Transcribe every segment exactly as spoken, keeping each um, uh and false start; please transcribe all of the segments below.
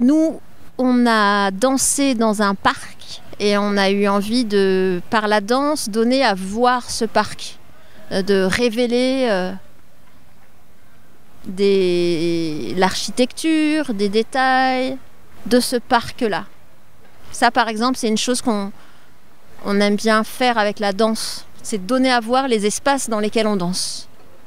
nous, on a dansé dans un parc et on a eu envie de, par la danse, donner à voir ce parc, de révéler euh, des... l'architecture, des détails de ce parc-là. Ça, par exemple, c'est une chose qu'on on aime bien faire avec la danse, c'est donner à voir les espaces dans lesquels on danse.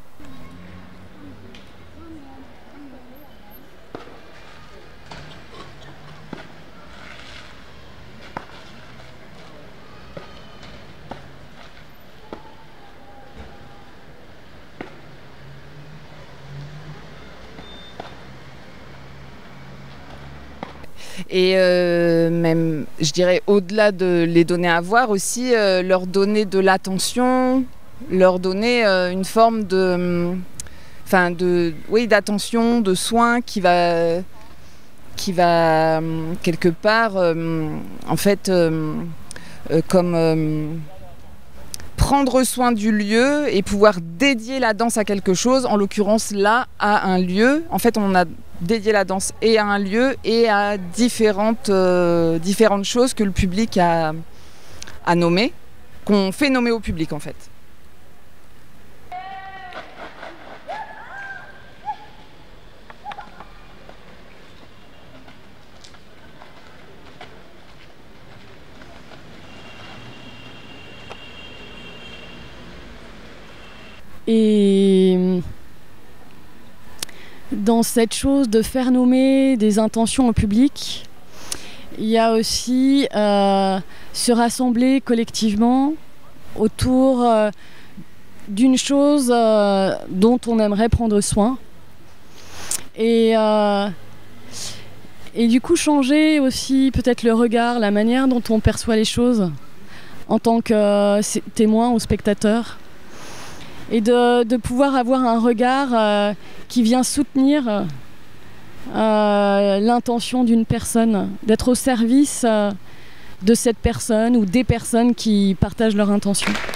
Et euh, même, je dirais, au-delà de les donner à voir aussi, euh, leur donner de l'attention, leur donner euh, une forme de, enfin de, oui, d'attention, de soin qui va, qui va quelque part, euh, en fait, euh, euh, comme euh, prendre soin du lieu et pouvoir dédier la danse à quelque chose. En l'occurrence, là, à un lieu. En fait, on a dédié la danse et à un lieu et à différentes, euh, différentes choses que le public a, a nommées, qu'on fait nommer au public en fait. Et dans cette chose de faire nommer des intentions au public, il y a aussi euh, se rassembler collectivement autour euh, d'une chose euh, dont on aimerait prendre soin. Et, euh, et du coup changer aussi peut-être le regard, la manière dont on perçoit les choses en tant que euh, témoin ou spectateur. Et de, de pouvoir avoir un regard euh, qui vient soutenir euh, l'intention d'une personne, d'être au service euh, de cette personne ou des personnes qui partagent leur intention.